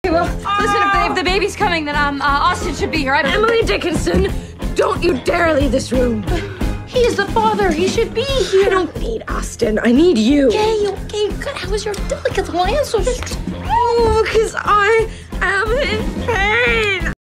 Well, listen, if the baby's coming, then Austin should be here. Emily Dickinson, don't you dare leave this room. He is the father. He should be here. I don't need Austin. I need you. Okay, good. How was your delicate line? So just... Oh, because I am in pain.